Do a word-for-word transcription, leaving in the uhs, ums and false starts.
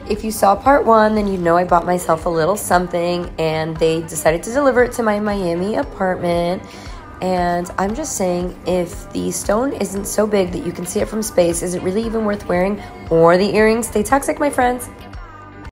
if you saw part one, then you know I bought myself a little something, and they decided to deliver it to my Miami apartment. And I'm just saying, if the stone isn't so big that you can see it from space, is it really even worth wearing? Or the earrings? Stay toxic, my friends.